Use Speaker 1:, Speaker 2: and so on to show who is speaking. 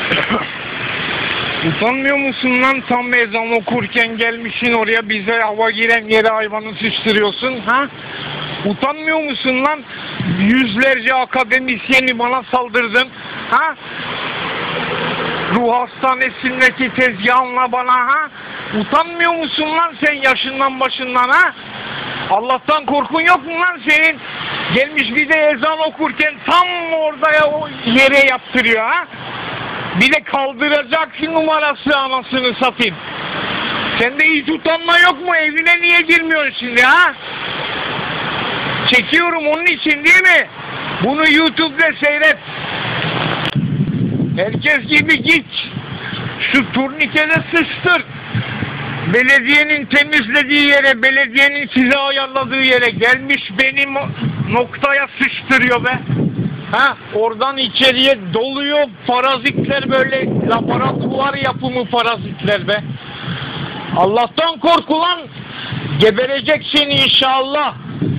Speaker 1: Utanmıyor musun lan, tam ezan okurken gelmişsin oraya, bize hava giren yere hayvanı sıçtırıyorsun ha? Utanmıyor musun lan? Yüzlerce akademisyeni bana saldırdın ha? Ruh hastanesindeki tezgahınla bana ha? Utanmıyor musun lan sen yaşından başından ha? Allah'tan korkun yok mu lan senin? Gelmiş bir de ezan okurken tam orada o yere yaptırıyor ha? Bir de kaldıracak numarası, anasını satayım. Sende hiç utanma yok mu? Evine niye girmiyorsun şimdi ha? Çekiyorum onun için değil mi? Bunu YouTube'da seyret. Herkes gibi git. Şu turnikede sıçtır. Belediyenin temizlediği yere, belediyenin size ayarladığı yere gelmiş benim noktaya sıçtırıyor be. Ha, oradan içeriye doluyor parazitler, böyle laboratuvar yapımı parazitler be. Allah'tan kork ulan. Gebereceksin inşallah.